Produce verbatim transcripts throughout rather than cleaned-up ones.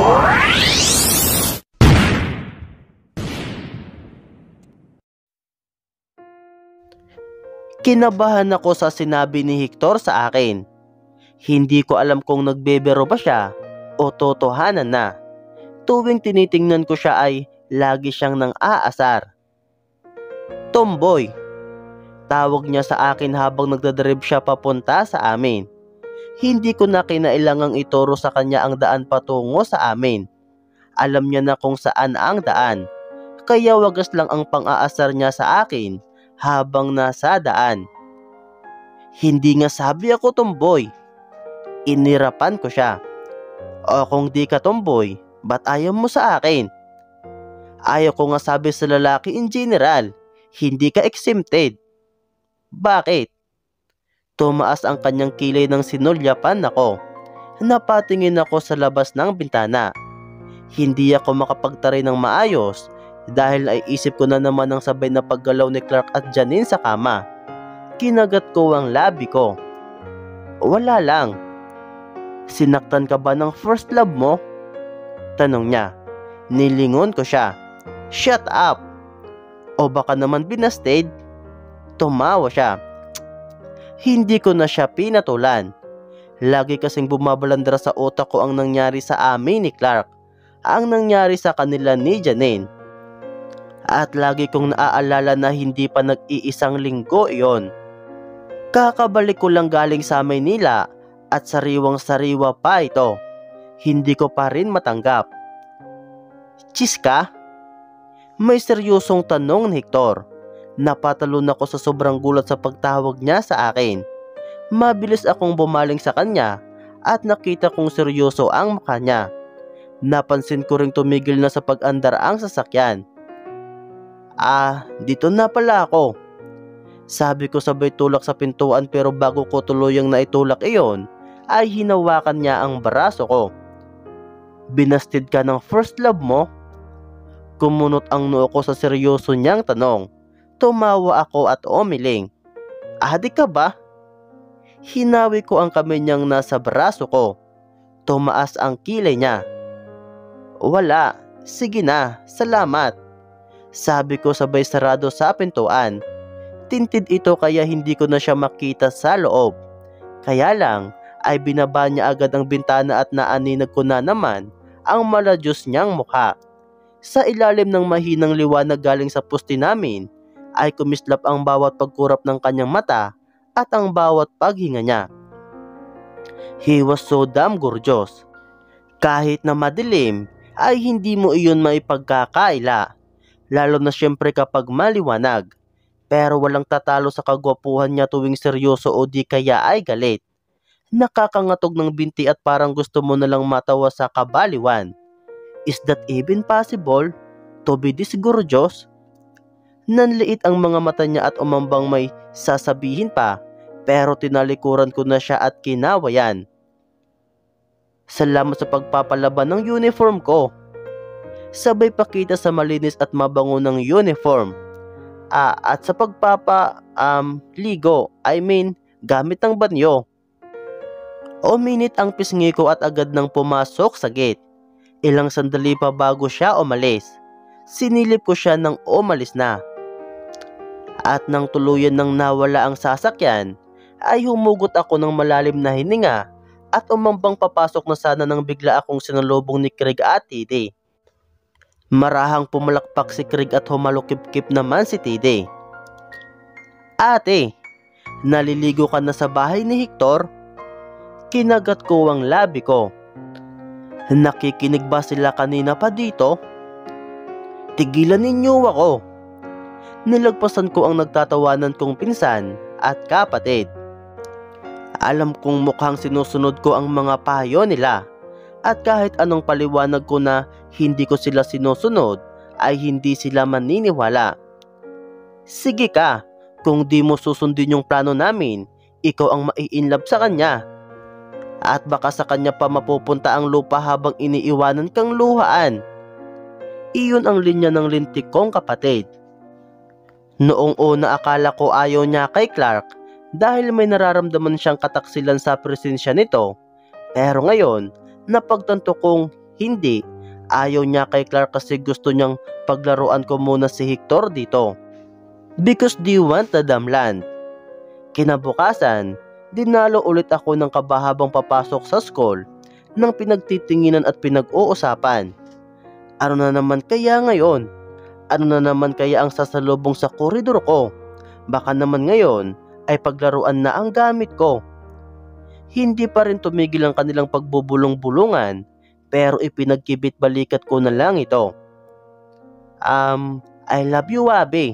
Kinabahan ako sa sinabi ni Hector sa akin. Hindi ko alam kung nagbebero ba siya o totohanan na. Tuwing tinitingnan ko siya ay lagi siyang nang aasar. Tomboy, tawag niya sa akin habang nagdadrive siya papunta sa amin. Hindi ko na kinailangang ituro sa kanya ang daan patungo sa amin. Alam niya na kung saan ang daan, kaya wagas lang ang pang-aasar niya sa akin habang nasa daan. Hindi nga sabi ako tomboy. Inirapan ko siya. O kung di ka tomboy, ba't ayaw mo sa akin? Ayaw ko nga sabi sa lalaki in general, hindi ka exempted. Bakit? Tumaas ang kanyang kilay ng sinulyapan ako. Napatingin ako sa labas ng bintana. Hindi ako makapagtaray ng maayos dahil ay isip ko na naman ang sabay na paggalaw ni Clark at Janine sa kama. Kinagat ko ang labi ko. Wala lang. Sinaktan ka ba ng first love mo? Tanong niya. Nilingon ko siya. Shut up! O baka naman binasted? Tumawa siya. Hindi ko na siya pinatulan. Lagi kasing bumabalandra sa utak ko ang nangyari sa amin ni Clark, ang nangyari sa kanila ni Janine. At lagi kong naaalala na hindi pa nag-iisang linggo iyon. Kakabalik ko lang galing sa Maynila at sariwang-sariwa pa ito. Hindi ko pa rin matanggap. Chis ka? May seryosong tanong ni Hector. Napatalon ako sa sobrang gulat sa pagtawag niya sa akin. Mabilis akong bumaling sa kanya at nakita kong seryoso ang mukha niya. Napansin ko ring tumigil na sa pag-andar ang sasakyan. Ah, dito na pala ako. Sabi ko sabay tulak sa pintuan, pero bago ko tuluyang naitulak iyon, ay hinawakan niya ang braso ko. Binastid ka ng first love mo? Kumunot ang noo ko sa seryoso niyang tanong. Tumawa ako at umiling. Adik ka ba? Hinawi ko ang kamay niyang nasa braso ko. Tumaas ang kilay niya. Wala, sige na, salamat. Sabi ko sabay sarado sa pintuan. Tintid ito kaya hindi ko na siya makita sa loob. Kaya lang ay binaba niya agad ang bintana at naaninag ko na naman ang maladyos niyang mukha. Sa ilalim ng mahinang liwanag galing sa pusti namin ay kumislap ang bawat pagkurap ng kanyang mata at ang bawat paghinga niya. He was so damn gorgeous. Kahit na madilim ay hindi mo iyon maipagkakaila, lalo na siyempre kapag maliwanag. Pero walang tatalo sa kagwapuhan niya tuwing seryoso o di kaya ay galit. Nakakangatog ng binti at parang gusto mo na lang matawa sa kabaliwan. Is that even possible? To be this gorgeous? Nanliit ang mga mata niya at umambang may sasabihin pa, pero tinalikuran ko na siya at kinawayan. Salamat sa pagpapalaban ng uniform ko. Sabay pakita sa malinis at mabango ng uniform. Ah, at sa pagpapa, um, ligo, I mean, gamit ng banyo. Uminit ang pisngi ko at agad nang pumasok sa gate. Ilang sandali pa bago siya umalis. Sinilip ko siya nang umalis na. At nang tuluyan nang nawala ang sasakyan, ay humugot ako ng malalim na hininga at umambang papasok na sana nang bigla akong sinalubong ni Craig at Tide. Marahang pumalakpak si Craig at humalukip-kip naman si Tide. Ate, naliligo ka na sa bahay ni Hector? Kinagat ko ang labi ko. Nakikinig ba sila kanina pa dito? Tigilan ninyo ako. Nilagpasan ko ang nagtatawanan kong pinsan at kapatid. Alam kong mukhang sinusunod ko ang mga payo nila. At kahit anong paliwanag ko na hindi ko sila sinusunod, ay hindi sila maniniwala. Sige ka, kung di mo susundin yung plano namin, ikaw ang mai-inlove sa kanya. At baka sa kanya pa mapupunta ang lupa habang iniiwanan kang luhaan. Iyon ang linya ng lintik kong kapatid. Noong una akala ko ayaw niya kay Clark dahil may nararamdaman siyang kataksilan sa presensya nito. Pero ngayon, napagtanto kong hindi, ayaw niya kay Clark kasi gusto niyang paglaruan ko muna si Hector dito. Because do you want the damn land? Kinabukasan, dinalo ulit ako ng kabahabang papasok sa school nang pinagtitinginan at pinag-uusapan. Ano na naman kaya ngayon? Ano na naman kaya ang sasalubong sa koridor ko? Baka naman ngayon ay paglaruan na ang gamit ko. Hindi pa rin tumigil ang kanilang pagbubulong-bulungan, pero ipinagkibit balikat ko na lang ito. Um, I love you, Abby.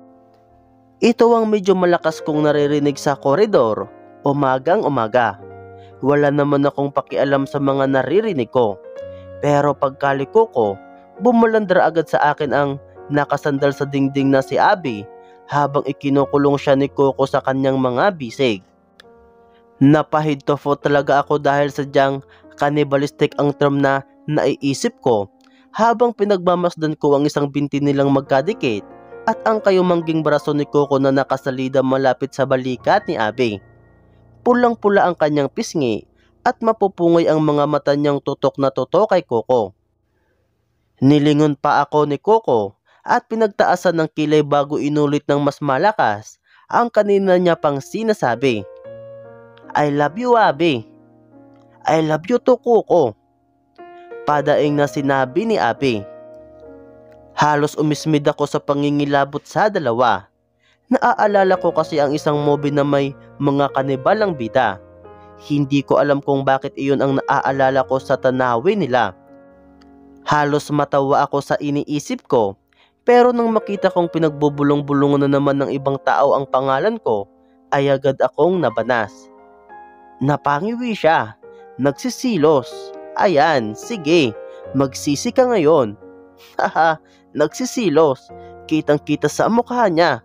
Ito ang medyo malakas kong naririnig sa koridor, umagang umaga. Wala naman akong pakialam sa mga naririnig ko. Pero pagkaliko ko, bumulandra agad sa akin ang nakasandal sa dingding na si Abby habang ikinukulong siya ni Coco sa kanyang mga bisig. Napahid to foot talaga ako dahil sadyang cannibalistic ang term na naiisip ko habang pinagmamasdan ko ang isang binti nilang magkadikit at ang kayumangging braso ni Coco na nakasalida malapit sa balikat ni Abby. Pulang-pula ang kanyang pisngi at mapupungay ang mga mata niyang tutok na tutok kay Coco. Nilingon pa ako ni Coco at pinagtaasan ng kilay bago inulit ng mas malakas ang kanina niya pang sinasabi. I love you, Abby. I love you too, Coco. Padaing na sinabi ni Abby. Halos umismid ako sa pangingilabot sa dalawa. Naaalala ko kasi ang isang movie na may mga kanibalang bida. Hindi ko alam kung bakit iyon ang naaalala ko sa tanawin nila. Halos matawa ako sa iniisip ko, pero nang makita kong pinagbubulong-bulungan na naman ng ibang tao ang pangalan ko, ay agad akong nabanas. Napangiwi siya, nagsisilos. Ayan, sige, magsisi ka ngayon. Haha, nagsisilos, kitang-kita sa mukha niya.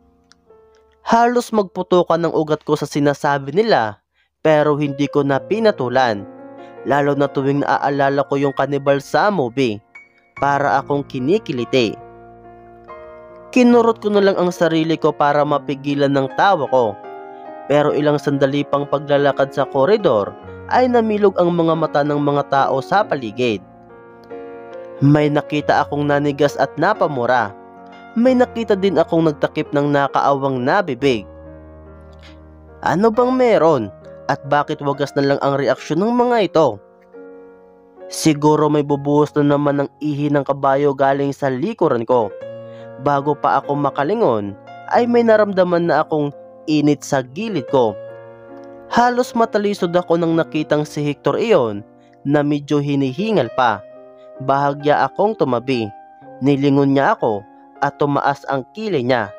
Halos magputukan ng ugat ko sa sinasabi nila, pero hindi ko na pinatulan. Lalo na tuwing naaalala ko yung kanibal sa movie, para akong kinikiliti. Kinurot ko na lang ang sarili ko para mapigilan ng tawa ko. Pero ilang sandali pang paglalakad sa koridor ay namilog ang mga mata ng mga tao sa paligid. May nakita akong nanigas at napamura. May nakita din akong nagtakip ng nakaawang nabibig. Ano bang meron? At bakit wagas na lang ang reaksyon ng mga ito? Siguro may bubuhos na naman ng ihi ng kabayo galing sa likuran ko. Bago pa ako makalingon, ay may naramdaman na akong init sa gilid ko. Halos matalisod ako nang nakitang si Hector iyon na medyo hinihingal pa. Bahagya akong tumabi. Nilingon niya ako at tumaas ang kilay niya.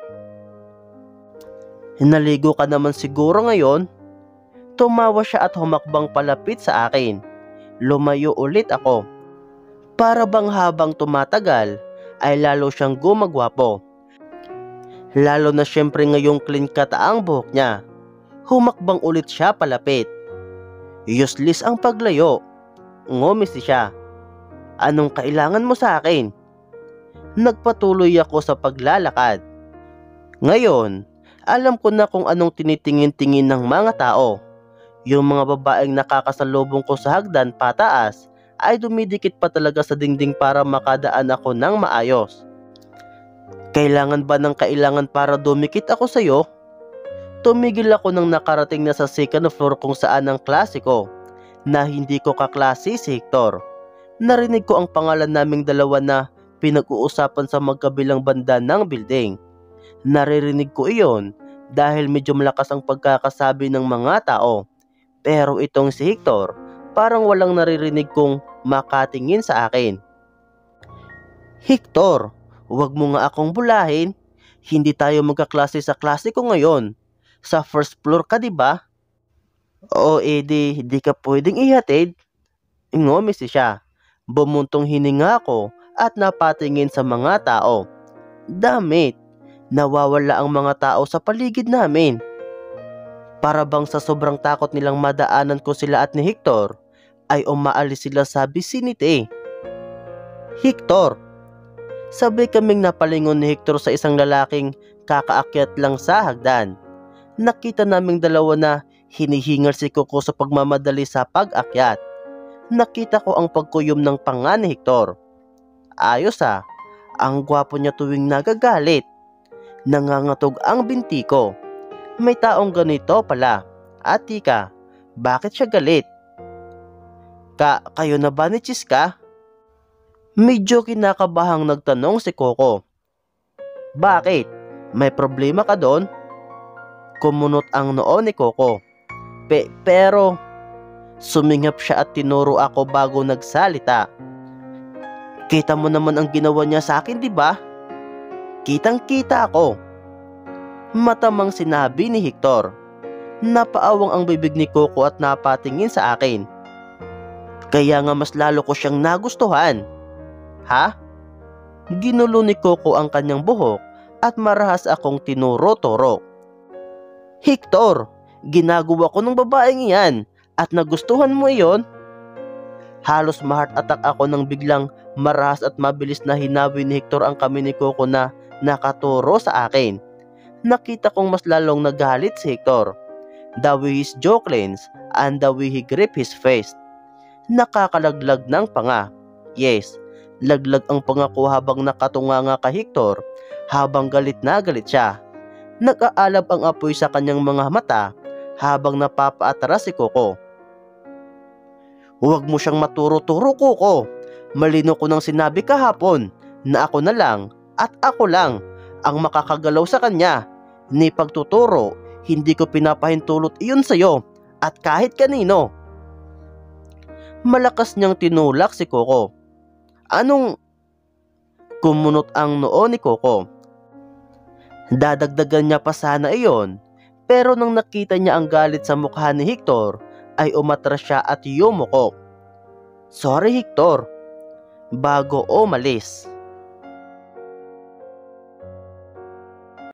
Naligo ka naman siguro ngayon? Tumawa siya at humakbang palapit sa akin. Lumayo ulit ako. Para bang habang tumatagal ay lalo siyang gumagwapo. Lalo na syempre ngayong clean cut ang buhok niya. Humakbang ulit siya palapit. Useless ang paglayo. Ngumisi siya. Anong kailangan mo sa akin? Nagpatuloy ako sa paglalakad. Ngayon, alam ko na kung anong tinitingin-tingin ng mga tao. Yung mga babaeng nakakasalubong ko sa hagdan pataas ay dumidikit pa talaga sa dingding para makadaan ako ng maayos. Kailangan ba ng kailangan para dumikit ako sa iyo? Tumigil ako nang nakarating na sa second floor kung saan ang klase ko, na hindi ko kaklase si Hector. Narinig ko ang pangalan naming dalawa na pinag-uusapan sa magkabilang banda ng building. Naririnig ko iyon dahil medyo malakas ang pagkakasabi ng mga tao. Pero itong si Hector, parang walang naririnig kong makatingin sa akin. Hector, huwag mo nga akong bulahin. Hindi tayo magkaklase sa klase ko ngayon. Sa first floor ka, diba? Oo, edi, di ka pwedeng ihatid. Ngumisi siya. Bumuntong hininga ako at napatingin sa mga tao. Damit, nawawala ang mga tao sa paligid namin. Para bang sa sobrang takot nilang madaanan ko sila at ni Hector, ay umaalis sila sa vicinity. Hector! Sabay kaming napalingon ni Hector sa isang lalaking kakaakyat lang sa hagdan. Nakita naming dalawa na hinihingal si Coco sa pagmamadali sa pag-akyat. Nakita ko ang pagkuyom ng panga ni Hector. Ayos ah, ang gwapo niya tuwing nagagalit. Nangangatog ang binti ko. May taong ganito pala. At tika, bakit siya galit? Ka, kayo na ba ni Chiska? Medyo kinakabahang nagtanong si Coco. Bakit? May problema ka doon? Kumunot ang noo ni Coco. Pe, pero... Sumingap siya at tinuro ako bago nagsalita. Kita mo naman ang ginawa niya sa akin, di ba? Kitang-kita ako. Matamang sinabi ni Hector. Napaawang ang bibig ni Coco at napatingin sa akin. Kaya nga mas lalo ko siyang nagustuhan. Ha? Ginulo ni Coco ang kanyang buhok at marahas akong tinuro-turo. Hector, ginagawa ko ng babaeng iyan at nagustuhan mo iyon? Halos ma-heart attack ako nang biglang marahas at mabilis na hinawi ni Hector ang kamay ni Coco na nakaturo sa akin. Nakita kong mas lalong nagalit si Hector. The way his jaw clenched and the way he gripped his face. Nakakalaglag ng panga. Yes, laglag ang panga ko habang nakatunganga kay Hector habang galit na galit siya. Nag-aalab ang apoy sa kanyang mga mata habang napapaatras si Coco. Huwag mo siyang maturo-turo, Coco. Malino ko nang sinabi kahapon na ako na lang at ako lang ang makakagalaw sa kanya. Ni pagtuturo, hindi ko pinapahintulot iyon sa'yo at kahit kanino. Malakas niyang tinulak si Coco. Anong... Kumunot ang noo ni Coco. Dadagdagan niya pa sana iyon, pero nang nakita niya ang galit sa mukha ni Hector, ay umatras siya at yumuko. Sorry Hector. Bago umalis.